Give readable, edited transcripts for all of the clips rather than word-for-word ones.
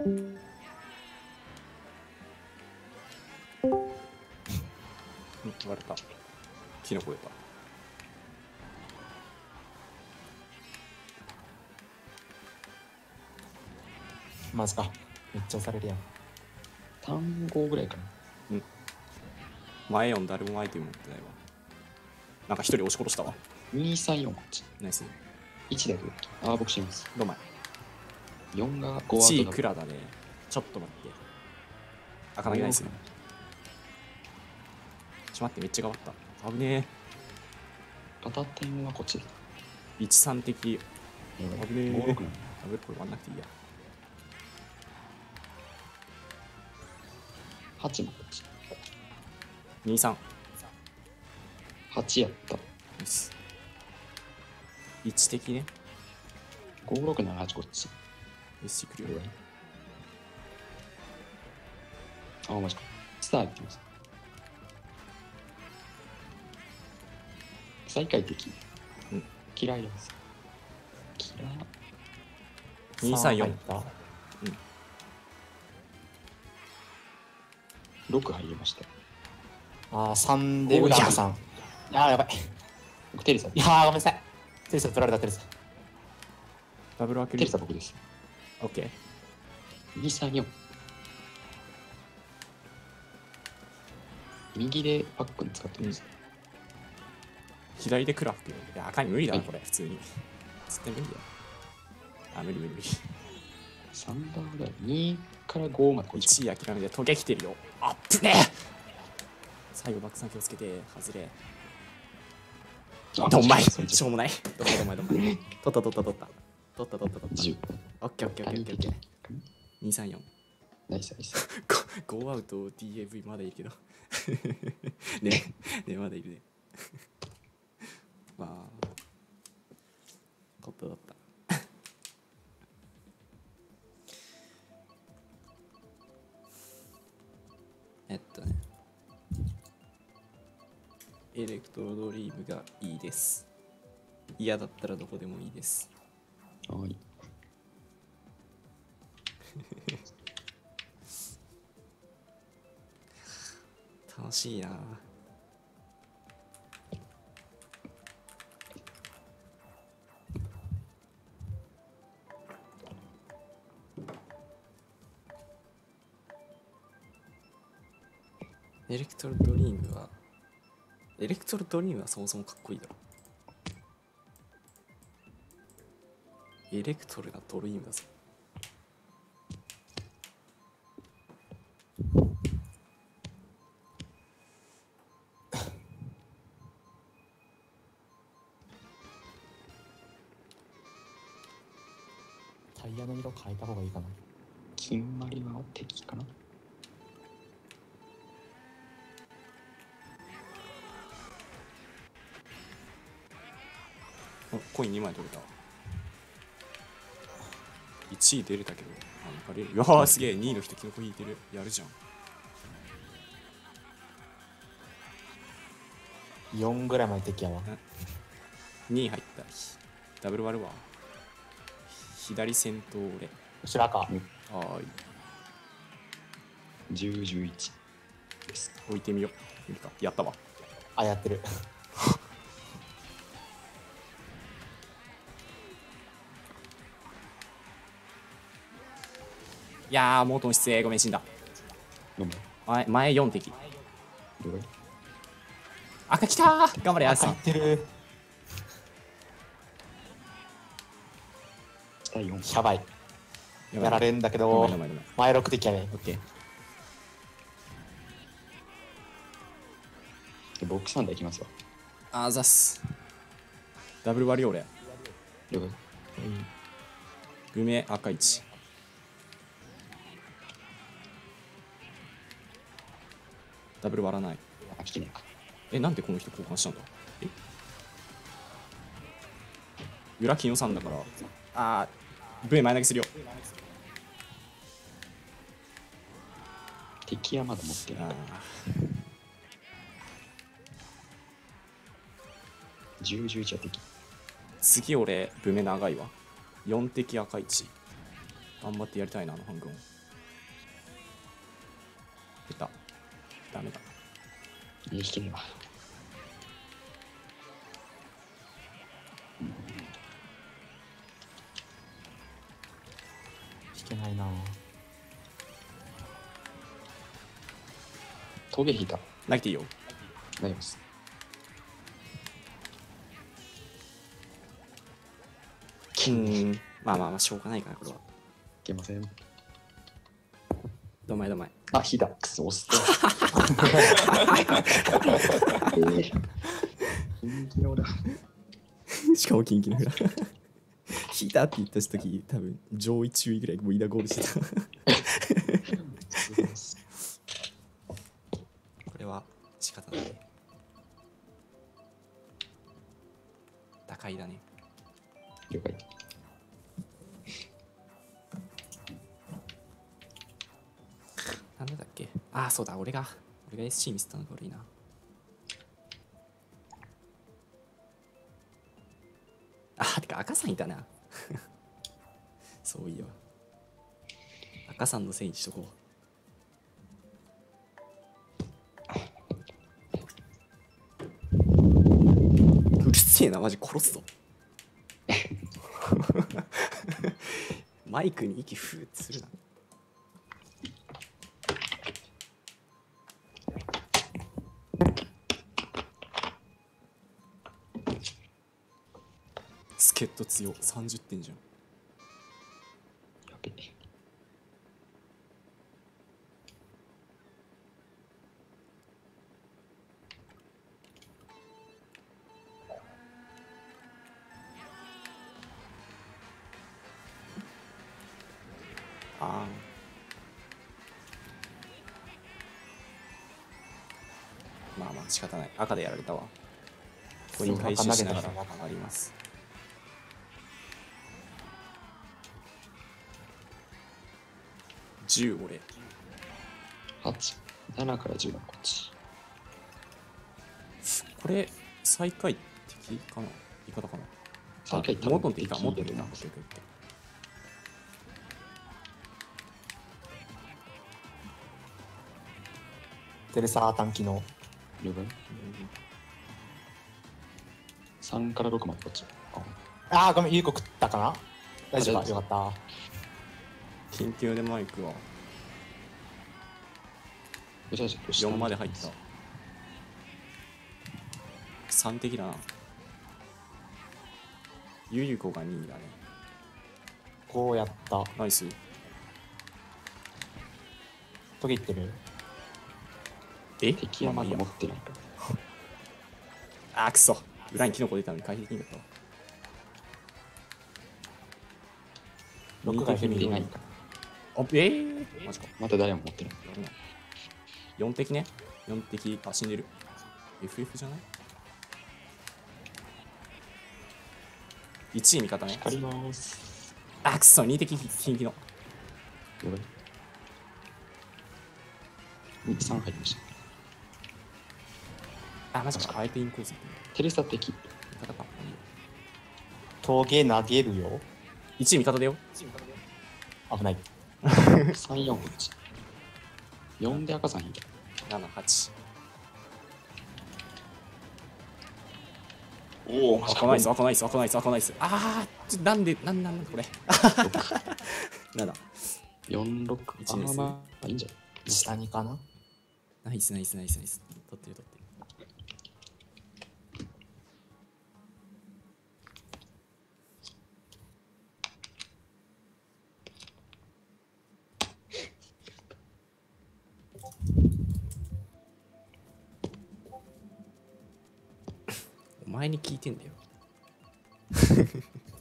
割れた。キノコ出た。 マジか。めっちゃ押されるやん。 単語ぐらいかな。 前4誰もアイテム持ってないわ。なんか一人押し殺したわ。 234こっち。 ナイス。 1だけど。ああ、僕死にます。 どうまい。 4が5ア 1位ウトクラだね。ちょっと待って。あかなげないっすね。ちょっと待って、めっちゃ頑張った。危ね片点はこっちです。 え。13的。危ねえ。 5、6なの。 ダブルこれ割んなくていいや。 8もこっち。 23。 8やった。 ナイス。1的ね。 5、6、7、8こっち。 よし、来るよ。 あ、マジか。スター行ってます。最下位的。 うん。 嫌いです。嫌い。 234。 6入りました。 ああ、3で裏さん。ああ、やばい。 僕テレサ。 いやー、ごめんなさい。テレサ取られた、テレサ。 ダブル開ける。 テレサ僕です。 オッケー。 234。右でパックン使ってます。 左でクラフト。いや、赤に無理だな、これ、普通に。絶対無理だよ。あ、無理無理無理。 3番ぐらい。2から5までこっち。 1位諦めて、トゲ来てるよ。あっぶねえ。最後、バックさん気をつけて、外れ。どんまい。しょうもない。どんまい。取った。取った。 10。 オッケーオッケーオッケーオッケー。234。 ナイスナイス。 5アウト DAV まだいるけど。ね、まだいるね。まあ、取った。エレクトロドリームがいいです。嫌だったらどこでもいいです。 はい。 楽しいな。エレクトロドリームはそもそもかっこいいだろ。エレクトルなドリームだぞ。 タイヤの色変えた方がいいかな。 金まりは敵かな。 コイン2枚取れた。1位出れたけど、バレる。うわーすげえ、2位の人キノコ引いてる。やるじゃん。 4ぐらいまで敵やわ。 2位入った。ダブル割るわ。左先頭俺。 後ろ赤。 はーい。 10、11です。 置いてみよう。無理か。やったわ。 あ、やってる。 いやー、モートン失礼。ごめん、死んだ。 どうも。 前4敵。 どれ？ 赤来たー。頑張れ、アースさん。 赤いってる。 下4。 やばい。やられんだけどごめん。 前6敵やね。 オッケー。 ボックスサンダーいきますわ。 あざっす。ダブル割り俺。 了解。 グメ赤1。ダブル割らない。 あ、来てねえか。 なんでこの人交換したんだ。裏金さんだからV 前投げするよ。 敵はまだ持ってない。10、11は敵。 次俺ブメ長いわ。4敵赤1。頑張ってやりたいな、あの半分。 出た。ダメだ。 引けねえわ。 引けないな。 トゲ引いた。 投げていいよ。 大丈夫です。 まあまあまあ、しょうがないかな、これは。 いけません。 どまいどまい。 あ、引いた。くそ、押す。人気の裏。 しかもキンキの裏。引いたって言った時、多分上位中位ぐらいもうイダゴールしてた。これは仕方ない。高いだね。 了解。 なんだっけ。ああ、そうだ、俺が SC 見せたのが悪いな。あ、てか赤さんいたな。そういいわ。赤さんのせいにしとこう。うるせえな、マジ殺すぞ。マイクに息ふーってするな。助っ人強30点じゃん。 やべえ。 ああ。まあまあ仕方ない。赤でやられたわ。ここに回収しながら上がります。10俺。 8。7から10がこっち。 これ最下位敵かな、言い方かな。 最下位モートン敵か、モートン敵か。 敵だと思う。 テレサー短期の了解。3から6までこっち。 ああごめん、ゆうこ食ったかな。大丈夫か、よ大丈夫かっ緊急でマイクは4まで入った。3敵だな。ゆゆこが2位だね。 た。こうやった。 ナイス。 途切ってる。 え、 敵はまだ持ってる。 あーくそ、裏にキノコ出たのに回避できなかったわ。 6が見てない。 あ、マジか。 まだ誰も持ってない。 4敵ね。4敵、あ、死んでる。FF じゃない？ 1 位味方ね。 光ります。 あ、くそ、2敵近畿の。 了解。3入りました。 あ、マジか。相手インコース。 テレサ敵。 味方か。 峠投げるよ。 1位味方だよ。 危ない。 3、4こっち。4で赤さん引いた。 7、8。 おお、 赤ナイス、赤ナイス、赤ナイス、赤ナイス。あー、なんで、なんこれ。7。 4、6。 一ですまあ、いいんじゃない。 下にかな。 ナイス、ナイス、ナイス、ナイス。取ってる、取ってる。お前に聞いてんだよ。お前に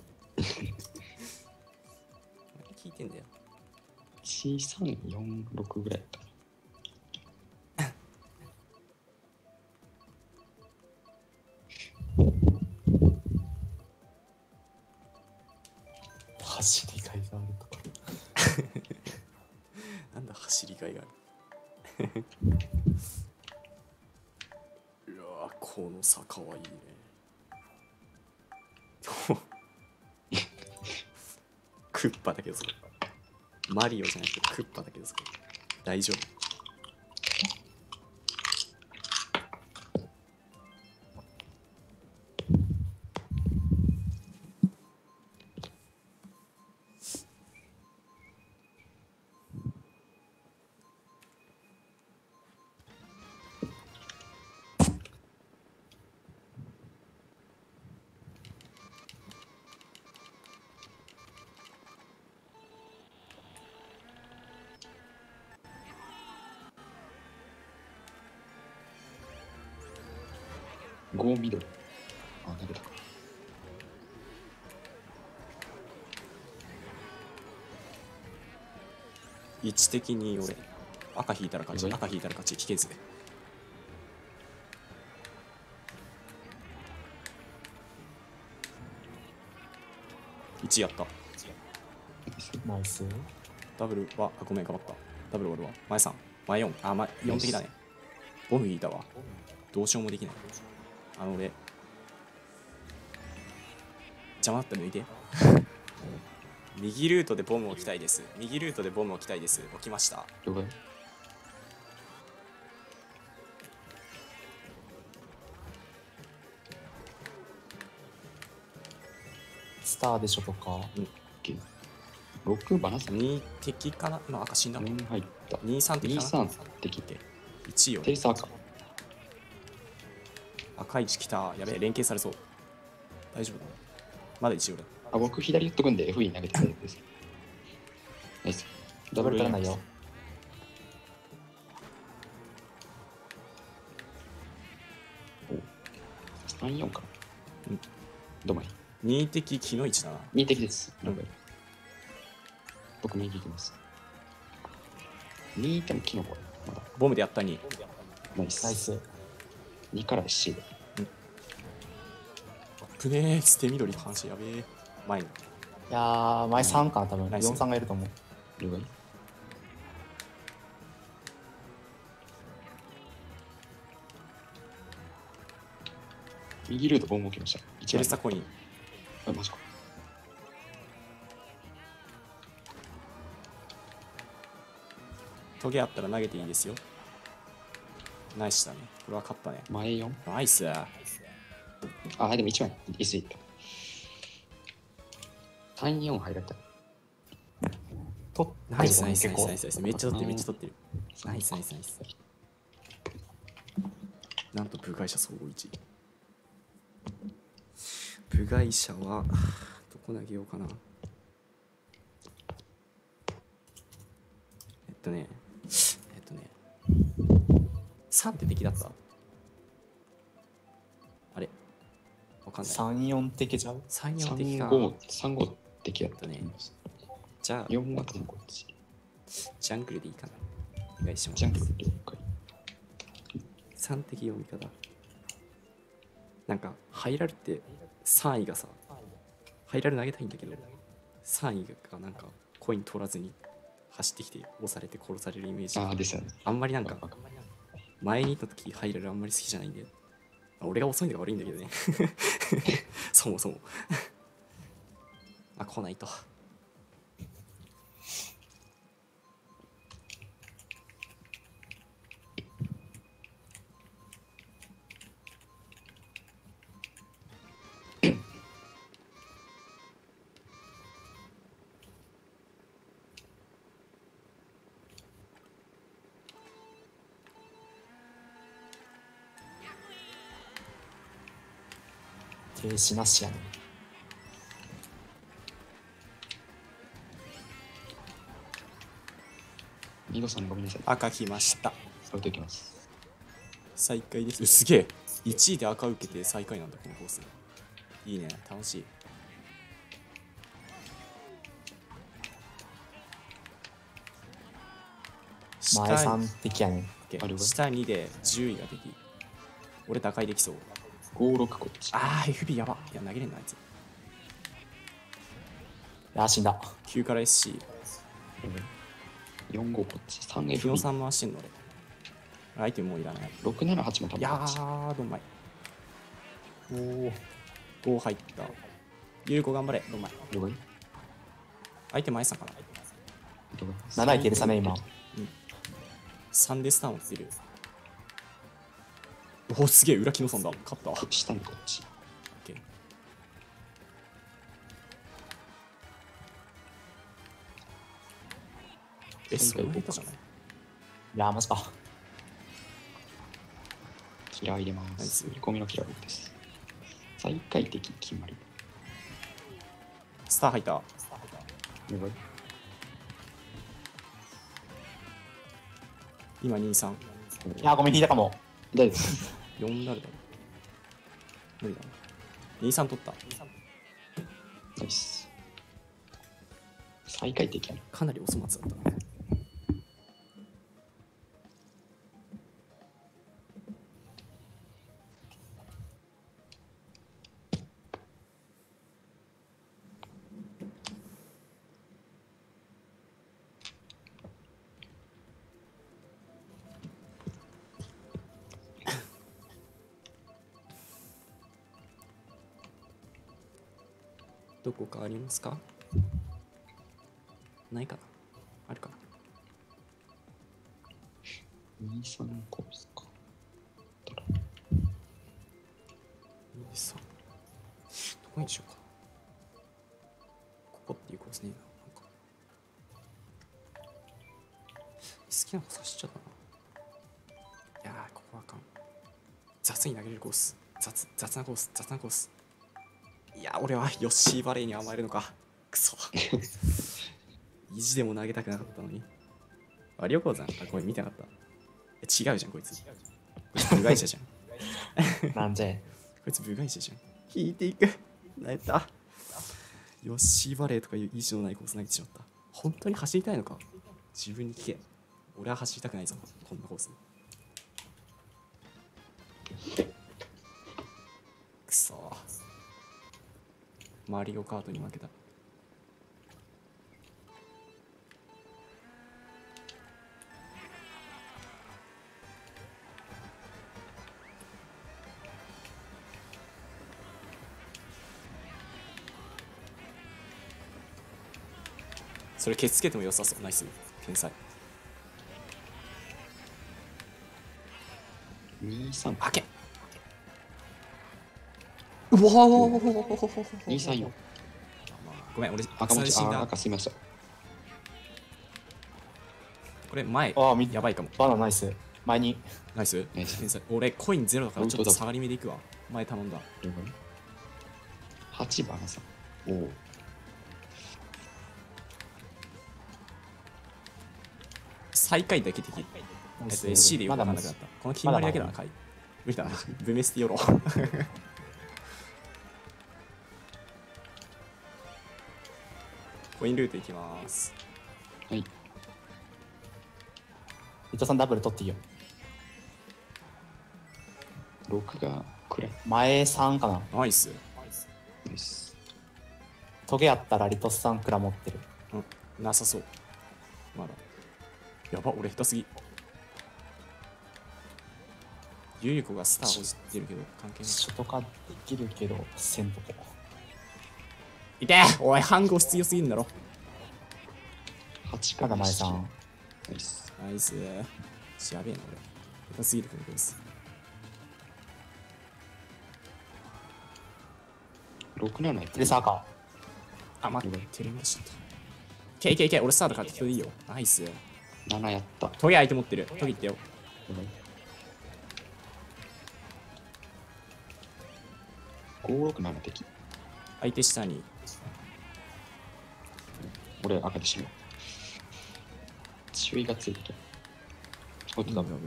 聞いてんだよ。 1、3、4、6ぐらいだった。 走りがいがあるとか。 なんだ走りがいがある。うわ、この坂はいいね。クッパだけどそれ。マリオじゃなくてクッパだけどそれ。大丈夫。 5緑。あ、投げたか。 位置的に俺赤引いたら勝ち、 はい赤引いたら勝ち、引けず。1やった。 ナイス。 ダブルは、あ、ごめん、かばった。ダブル俺は。前3、前4、あ、前4的だね。ボム引いたわ。どうしようもできない。俺、邪魔だったら抜いて。右ルートでボムを置きたいです。右ルートでボムを置きたいです。置きました。 了解。 スターでしょとか。 6バナさん。 2敵かな、今赤死んだ。 4入った。 2、3敵かな。 23敵。 1よ。 テイサーか。 赤い位置来た。やべえ、連携されそう。大丈夫だ。まだ1俺。 あ、僕左言っとくんで FE 投げて大丈夫です。ナイス。ダブル取らないよ。 3、4か。 うんどまい。 2敵木の位置だな。 2敵です。了解。僕右行きます。2いてもキノコ。まだ。 ボムでやった2。 ナイス。 ナイス。 2から C で。 ぶねえ、捨て緑の話やべえ。前に。 いやー、前3かな、多分。 ナイス 4、3がいると思う。 了解。右ルートボンボン置きました。 チェルスタコイン。 あ、マジか。 トゲあったら投げていいですよ。ナイスだね。これは勝ったね。 前4。 ナイス。 あ、でも1枚。椅子いった。3、4入られた。 とナイスナイス結構ナイスナイスナイス。めっちゃ取ってるめっちゃ取ってる。ナイスナイスナイス。なんと部外者総合1。部外者はどこ投げようかな。3って敵だった？あれわかんない。 3、4的ちゃう。 3、4敵か。 3、5敵やったね。 じゃあ 4は3、5敵。 ジャングルでいいかな。お願いします。 ジャングル了解。 3敵読み方。なんかハイラルって3位がさ、ハイラル投げたいんだけど3位がなんかコイン取らずに走ってきて押されて殺されるイメージ。 ああ、ですよね。 あんまりなんか前にいた時ハイラルあんまり好きじゃないんで、俺が遅いのが悪いんだけどね。そもそも。あ、来ないと。 停止なしやね。 ミドさんごめんなさい。 赤来ました。 置いておきます。 再開です。すげえ。1位で赤受けて最下位なんだこのコース。いいね、楽しい。 前3的やねん。 あれは下2で10位が敵。俺打開できそう。 5、6こっち。 あー FB やば。いや投げれんなあいつ。 あー、死んだ。 9から SC。 4、5こっち。3、 ヒヨ FB。 さん回してんの俺。アイテムもういらない。 6、7、8も多分いやこっち。 ーどんまい。 おお。 5入った。ゆうこ頑張れ。どんまい。 了解。 相手前さんかな。 7いけるさね、今。 3でスターンをってる。おおすげえ裏木野さんだ。勝った。オッ下にこっち。 ケー。それ下手じゃない？ いやー、マジか。 キラー入れまナイスす。見込みのキラーです。最下位敵決まり。 スター入った。 了解。 今2、3。 いやー、ごめん、引いたかも。 大丈夫です。 4誰だろ無理だな。23取った。 ナイス。最下位的やな。 かなりお粗末だったな。どこかありますか？ないかな。あるかな。 23コースか。 23。どこにしようか。ここっていうコースねえな。なんか好きなコース走っちゃったな。いやー、ここはあかん。雑に投げれるコース。雑なコース。雑なコース。いやー、俺はヨッシーバレーに甘えるのか。くそ。意地でも投げたくなかったのに。あ、りょこさん。あ、ごめん、見てなかった。違うじゃん、こいつ。こいつ部外者じゃん。 なんでこいつ部外者じゃん。引いていく。泣いた。ヨッシーバレーとかいう意地のないコース投げてしまった。本当に走りたいのか？自分に聞け。俺は走りたくないぞ、こんなコース。くそー。マリオカートに負けた。それケツつけても良さそう。ナイス。天才。 23。 開け。うわー。 23よ。 ごめん、俺、 赤文字、 死んだ。 赤すみました。 これ前、 ああ、 やばいかも。 バナナイス。前に。 ナイス。 ナイス天才。俺、コインゼロだからちょっと本当だ下がり目でいくわ。前頼んだ。 了解。8番さん。おお。 最下位だけ的。SC でよくわかんなくなった。この決まりだけだな、回。無理だな。ブメスティヨロ。コインルートいきます。 はい。 伊藤さんダブル取っていいよ。 6がくらい。 前3かな。 ナイス。 ナイス。 トゲあったらリトスさんクラ持ってる。 うん、なさそう。まだ。やば、俺下手すぎ。ゆゆこがスターほじってるけど、関係ない。 ショト化できるけど、せんとこ。 いてー、おい、反号必要すぎるんだろ。 8 まだ前3。 ナイス。 ナイス。やべえな、俺。下手すぎるこのコース。 6、7 で、さ、赤。 あ、待って、テレビ出しちゃった。けいけいけ、俺スタートから適当でいいよ。ナイス。 7やった。 トゲ相手持ってる。トゲいってよ。 567敵。 相手下に。 俺赤でしよう。注意がついてる。おっとダメ。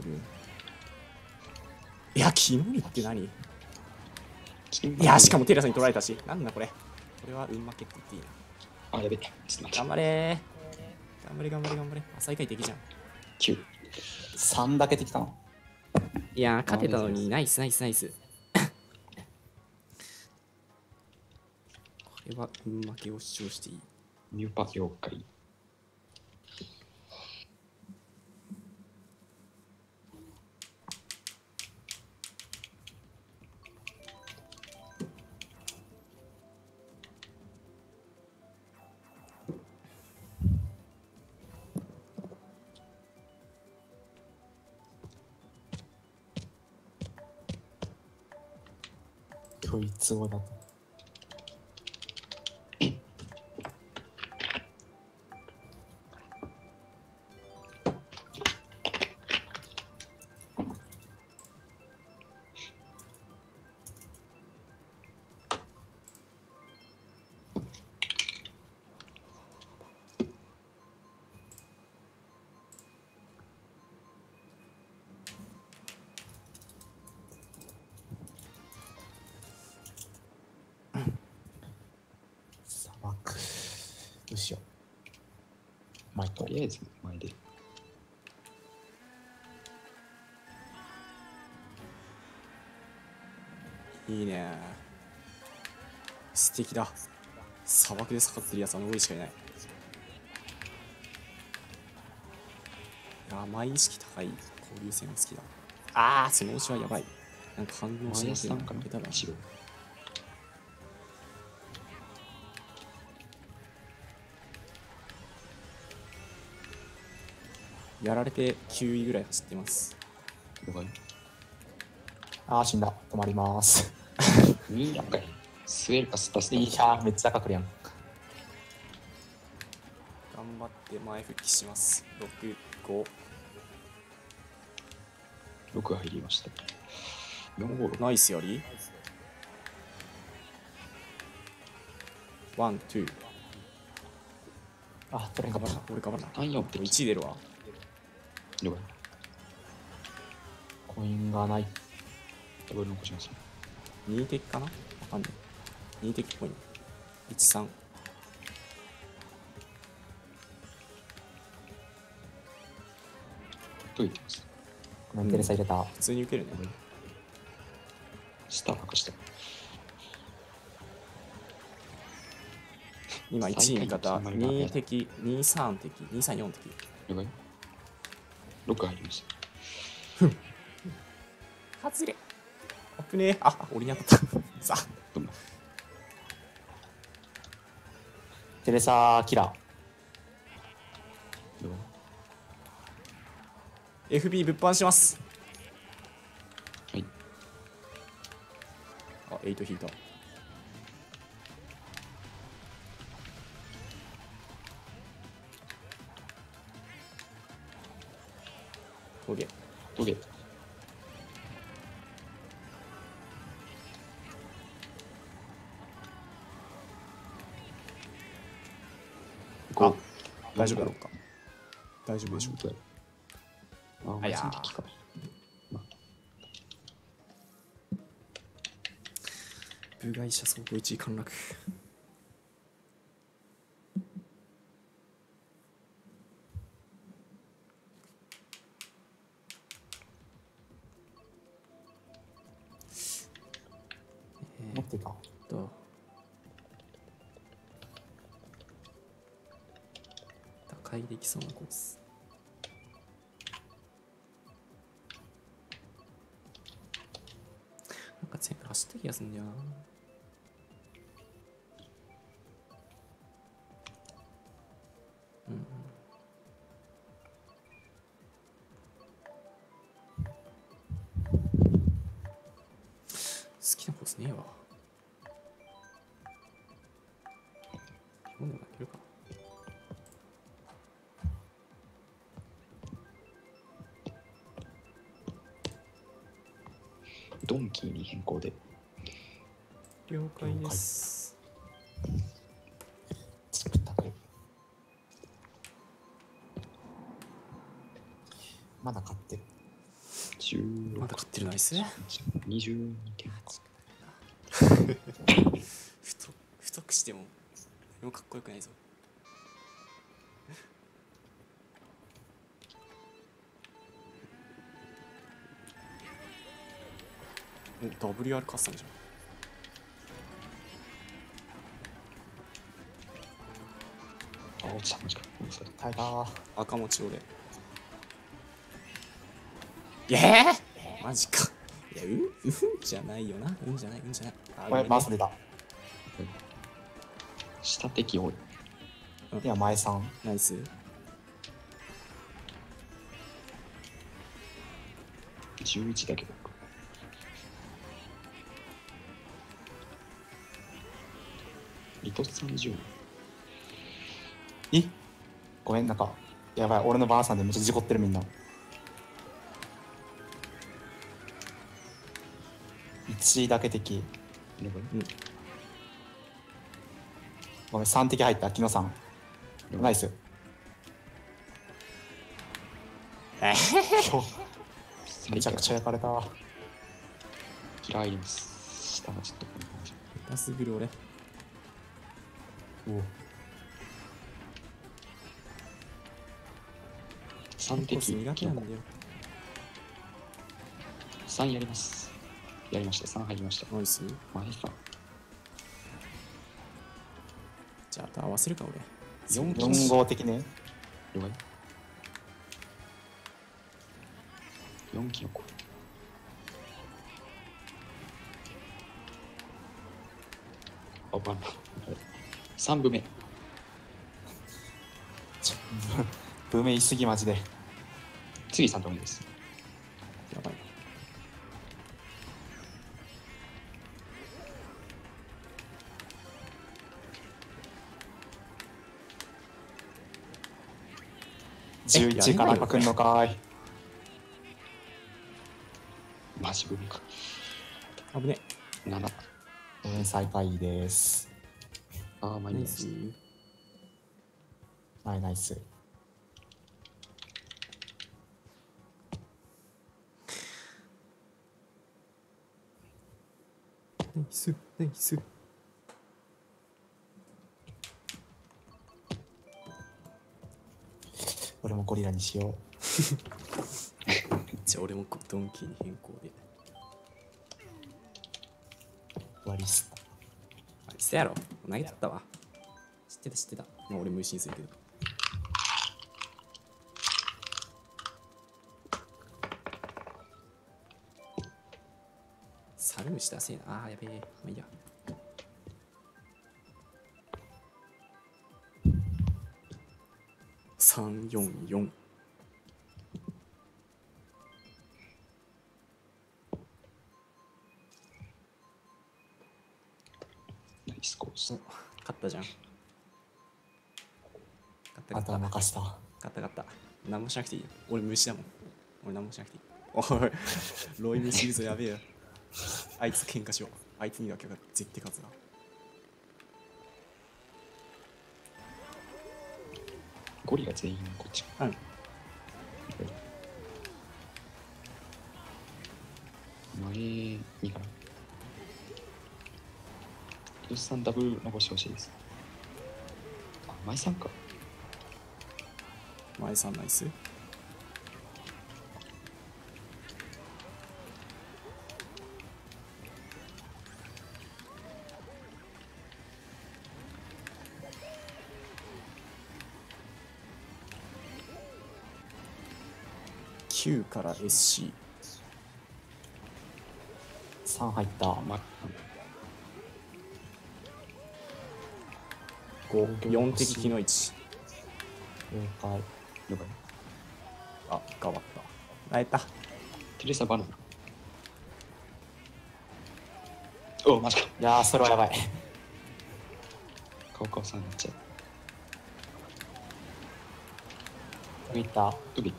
いや、キモいって何？いいや、しかもテレサに取られたし。なんだこれ。これは運負けって言っていいな。 あ、やべ。ちょっと待って。 頑張れー。頑張れ頑張れ頑張れ。あ、最下位敵じゃん。 9。 3だけできたの。 いやー、勝てたのにナイスナイスナイス。これは運負けを主張していい。 ニューパ妖怪。 ドイツ語だと。 うしよう。マイトと。りあえず前で。 いいね。素敵だ。砂漠で盛ってるやつはノリしかいない。いや、前意識高い交流戦が好きだ。ああ、そのうちはやばい。なんか反応し前なくてさんかな下手だ。 白。 やられて9位ぐらい走ってます。 了解。 あー死んだ。止まります 2やっかい。スウェルかスタスタ。 いやーめっちゃ赤くるやん。 頑張って前復帰します。6、5。 6入りました。456。 ナイスやり。ワン、ツー。 あ取れんかった。 俺頑張らな。 3、4って 1位出るわ。 了解。 コインがない。 ダブル残します。 2敵かなわかんない。2敵っぽいな。1、3。 と言ってます。 ごめんテレサ入れた。 普通に受けるね。 下隠した。 今1位味方、 最下位の決まりが 2敵、2、3敵、2、3、4敵。 了解。6入りました。 外れ。あぶねえ。あ、俺に当たった。さあ、 どうも。 テレサキラー。 どうも。 FB 物販します。 はい。 あ、8引いた。トゲ。 トゲ。 あ、大丈夫だろうか。大丈夫でしょう。 あ、 あいやーまあ、敵か。 部外者総合1位陥落。 持ってた。 と打開できそうなコース。なんか全部走った気がするんだよな。うんうん。好きなコースねえわ。今度負けるか。 ドンキーに変更で。 了解です。 作ったと。まだ買ってる。 16 まだ勝ってるナイス。 22点か。 太くしても何もかっこよくないぞ。お WR 勝ったんじゃん。 あ、落ちた。マジか。ごめんなさい。 耐えたー。 赤持ち俺。マジか。いや、じゃないよな。じゃない。あこれマウス出た。 下敵多い。 いや前さん。 ナイス。 11だけど。リト30。 えごめんなんかやばい俺のばあさんでめっちゃ事故ってるみんな。1だけ敵。ごめん3敵入った木野さん。ナイス。今日めちゃくちゃ焼かれた。 嫌いです。下がちょっとこんな感じ。 下手すぎる俺。 お 3 コース滴苦手なんだよ。 3やります。やりました。3入りました。 ナイス。 マジか。 じゃああと合わせるか俺。 4 4号的ね。 了解。4キノコ。あ、バンバン。3部目。 ブーメ言い過ぎマジで。 次3部目です。 やばいな。 11からかくんのかーい。 マジ部目か。 危ね。 7。 最下位です。 ああ、マイナスナイス。。 はい、ナイス。 ナイスナイス。 俺もゴリラにしよじゃあ俺もドンキーに変更で。 う。ワリスタ。 あれせやろ、投げとったわ。知ってた知ってた。まあ俺無心するけど。猿虫だせえな。あーやべえ。まあいいや。344。 ナイスコース。 勝ったじゃん。勝ったあとは勝った任した。 勝った勝った。何もしなくていいよ。俺虫だもん。俺何もしなくていい。おい、ロイ虫いるぞ、やべえよ。あいつ喧嘩しよう。あいつにだけが絶対勝つな。 ゴリが全員こっち。 うん。 前2かな。よしさんダブル残してほしいです。あ、前さんか。 前さんナイス。9から SC。 3入った。 ま、 5、4滴木の位置。 了解。 了解。 あ、変わった。変えた。 テレサバナナ。お、マジか。 いやー、それはやばい。 カオカオさんになっちゃう。 いった。 どこ行った？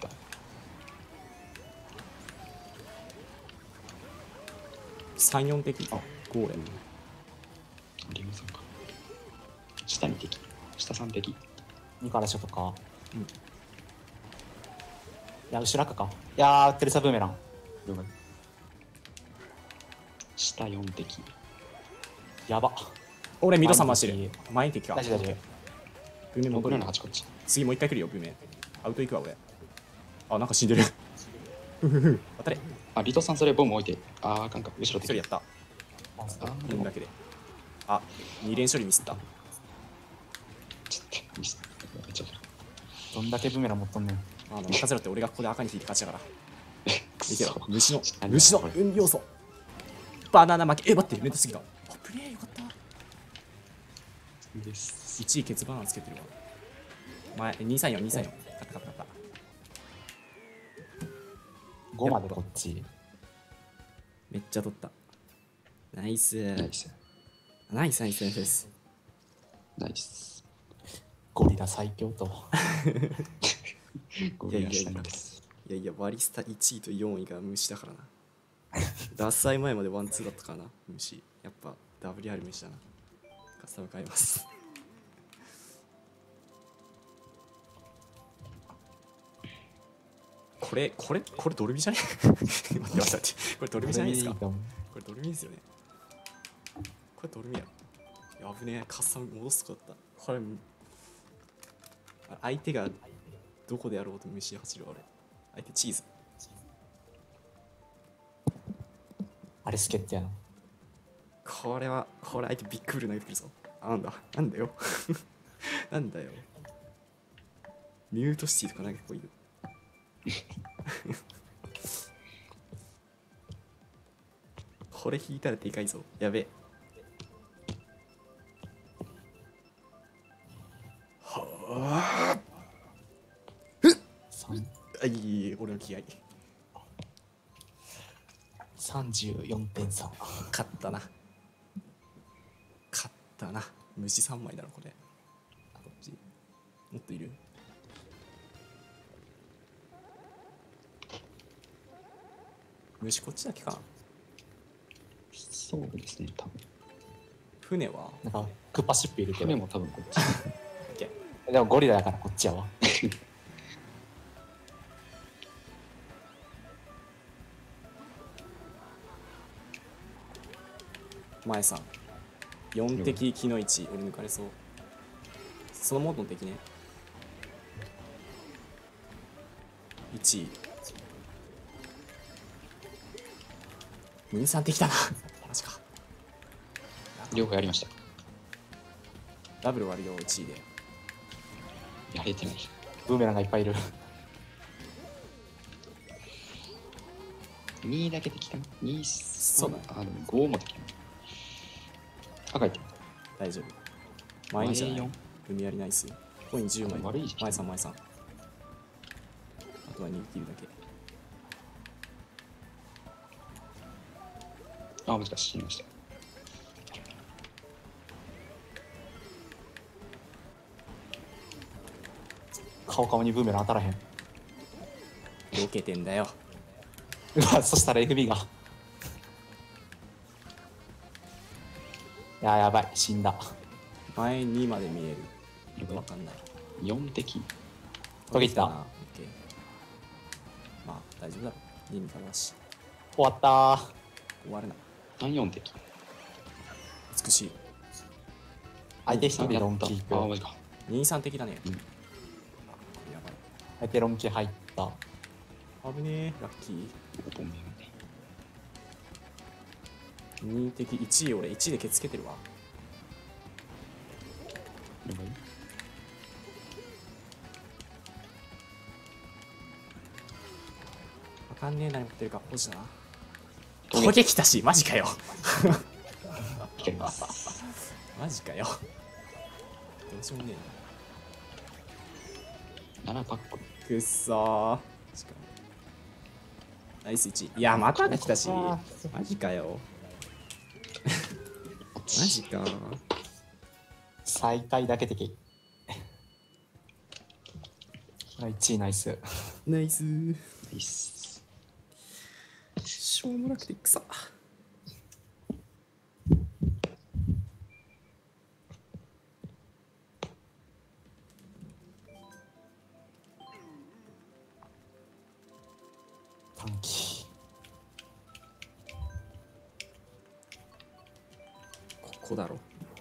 3、4滴。あ、ゴーレム。 リムさんか。下2滴。下3滴。 2からショットか。 うん。 いや、後ろ赤か。いやー、テレサブーメラン。 了解。下4滴。 やば。 俺ミドさん回してる。前に敵か。 大丈夫大丈夫。 ブメ戻るよ。 678こっち。 次もう一回来るよ、ブメ。アウト行くわ、俺。あ、なんか死んでる。ふふふ。当たれ。 あ、リトさんそれボム置いて。あー、あかんか。後ろ敵。 一人やった。 あー、でも運だけで。あ、2連処理ミスった。 ちょっとミス。めっちゃどんだけブーメラン持っとんねん。 任せろって俺がここで赤に引いて勝ちだから。 くいけろそ。 虫の何虫のこれ運要素。バナナ負け。え、待って、ネタすぎた。あ、プレイよかった。 です。 1位ケツバナナつけてるわ。前、234、234。勝った勝った勝った。 5までこっち。 めっちゃ取った。ナイス。 ナイス。 ナイスナイスナイスです。 ナイス。 ゴリラ最強と。 ゴリラ下にです。 いやいや、バリスタ1位と4位が虫だからな。脱菜前までワンツーだったからな、虫。やっぱ WR 虫だな。カスタム変えます。これドルビじゃね待って待って待って。これドルビじゃないですか。これドルミですよね。これドルミやろ。やぶねえ、カスタム戻すとこだった。これ、相手がどこでやろうと虫走る俺。相手チーズ。 あれ助っ人やな。 これ相手ビッグフル投げてくるぞ。あ、なんだよ。なんだよ。ミュートシティとか投げてこいよ。これ引いたらでかいぞ。やべえ。は 3 あ。いい、俺の気合。 34点差。 勝ったな。勝ったな。虫3枚だろこれ。あ、こっちもっといる。虫こっちだけかな。 そうですね、多分。 船はなんかクッパシップいるけど。 船も多分こっち。 オッケー。 でもゴリラだからこっちやわ。 前さん4敵木の位置俺抜かれそう。そのモードの敵ね。1 23敵だな。マジか。 両方やりました。 ダブル割るよ1位で。 やれてない。 ブーメランがいっぱいいる。 2だけできたな。2、 そうだね。 あ、でも5もできたな。赤いて。 大丈夫。前にじゃない 4。 海やりナイス。コイン10枚。 悪い時期前さん。あとは逃げ切るだけ。 あ、難しいました。 顔にブーメラン当たらへん。 避けてんだよ。 うわ、そしたら FB が。いや、やばい、死んだ。 前2まで見える。わかんない。 4敵。 途切ったオッケー。まあ大丈夫だろ。2味方だし。 終わったー。 終わるな。 3、4敵。 美しい。 相手一人やったロンキーあ、 く。 マジか。 23敵だね。 うんやばい。 相手ロンキー入った。 危ねえ。ラッキー。 ごめんね。 2敵1位俺1位でケツつけてるわ。 了解。 わかんねえ何持ってるか。ポジだな。 トゲトゲ来たし、マジかよ。 いけます。 マジかよ。どうしようもねえな。 7パック。 くっそー。しかもナイス1。いや、また来たし。マジかよ。マジか。 最下位だけ敵。1位ナイス。 ナイスー。 ナイス。 しょうもなくて草。 短期。 ここだろ。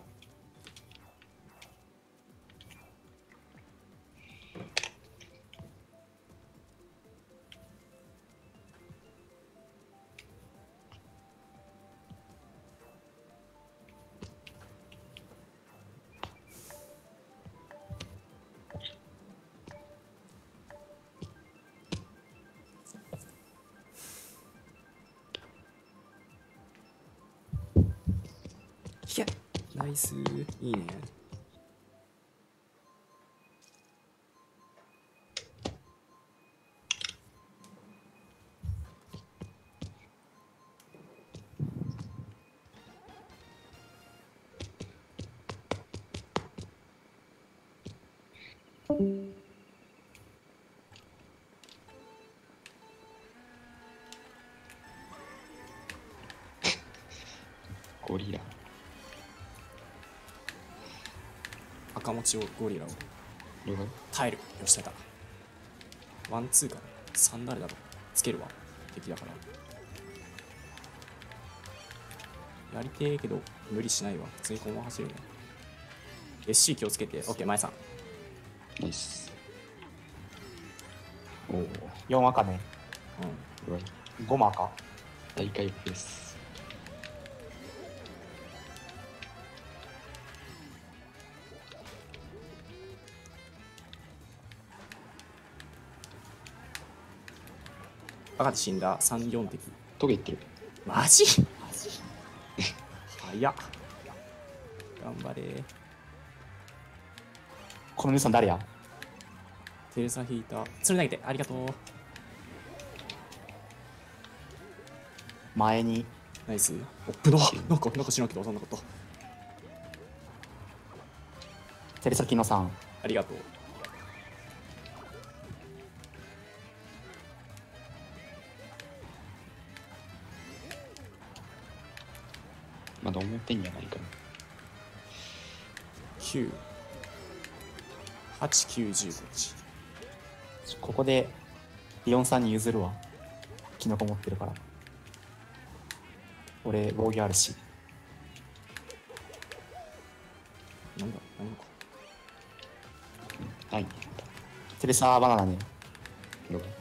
いや、ナイスー。いいね。 ゴリラ。 赤持ちをゴリラを了解。 耐える。よし、耐えた。ワンツーかな。3誰だろう。つけるわ。敵だから。やりてえけど無理しないわ。普通にこのまま走るね。SC 気をつけて。オッケー、前さん。 ナイス。 おお、 4赤ね。 うわ 5マ赤。 大回復です。 赤で死んだ。3、4滴。 トゲいってる。 マジ早っ。頑張れ。 この兄さん誰や？ テレサ引いた。それ投げて、ありがとう。 前に。 ナイス。おっぶな。なんか知らんけど、そんなこと。 テレサキノさん。 ありがとう。 まだ表にはないから。 9、8、9、15。 ここでリオンさんに譲るわ。キノコ持ってるから。俺防御あるし。 なんだ、何か。 はい。 テレサバナナね。 どうか。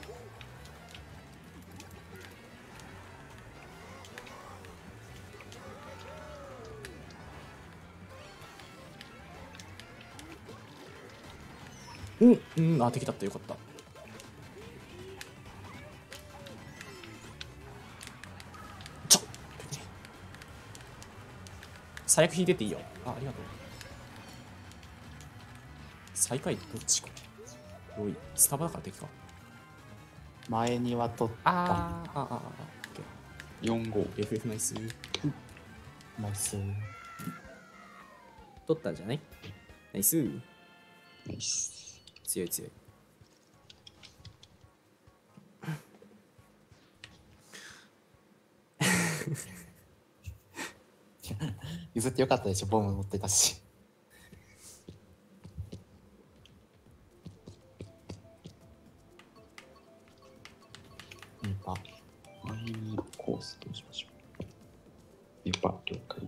あ、敵だった。よかった。最悪引いてっていいよ。ありがとう。最下位どっちか。ロイ、スタバだから敵か。 前には取った。 オッケ 4、5。 ー。FF ナイス。 ナイス。 取ったんじゃない？ナイス。 ナイス。 強い強い。 譲ってよかったでしょ、ボム持ってたし。いいパ。 マイニーコースどうしましょう。やっぱ了解。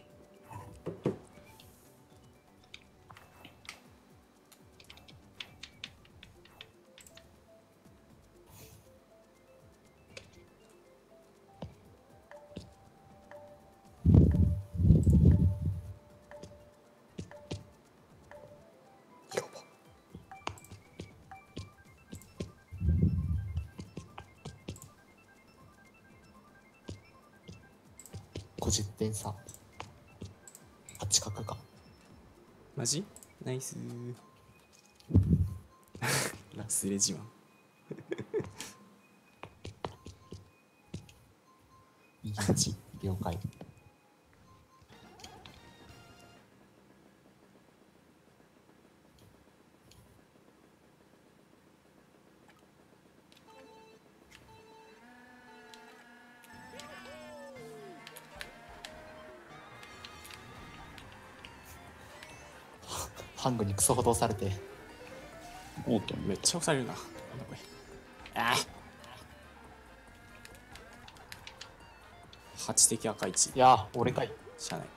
50点差。8角か。 マジ？ナイス。ラスレ自慢。 右打ち、了解。ハングにクソほど押されて。 オートンめっちゃ押されるな。なんだこれ。ああ。8滴赤1。 いやー、俺かい。 しゃあない。よ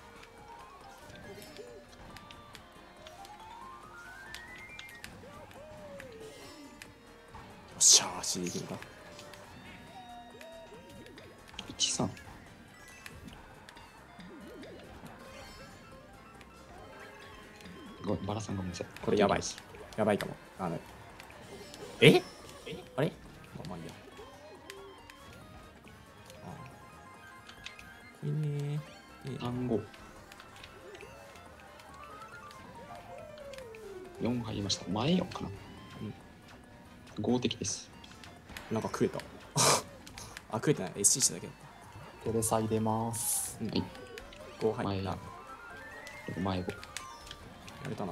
っしゃー、足でいくんだ。 1、3。バラさんごめんなさい。 これやばい。やばいかも。えあれまあいいや。これねー。 単語。4入りました。前4かな。5的です。 なんか食えた。あ、食えてない。SC しただけだっテレサ入れます。 はい。 た。5入前った。や前5。 れたな。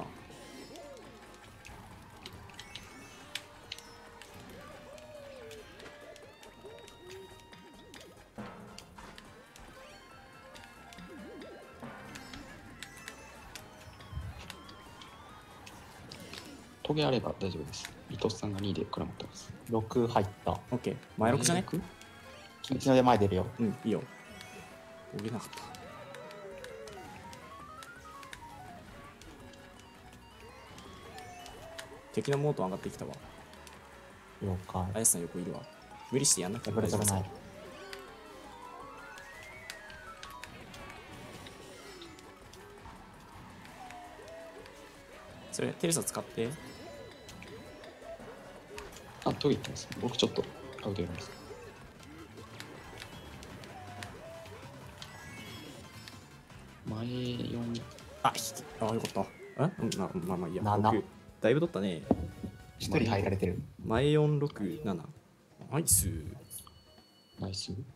トゲあれば大丈夫です。伊藤さんが2でくらまってます。 6入った。 オッケー。前6じゃね？ キンキノで前出るよ。 うん、いいよ。泳げなかった。敵のモート上がってきたわ。 了解。 あやさん横いるわ。無理してやんなくてもダブルダブルない。 それテレサ使ってあ、トイレ行ってます。僕ちょっとアウトやります。前4、 あよかったまあまあいいや 7 僕だいぶ取ったね。 一人入られてる。 前467ナイス。 ナイス。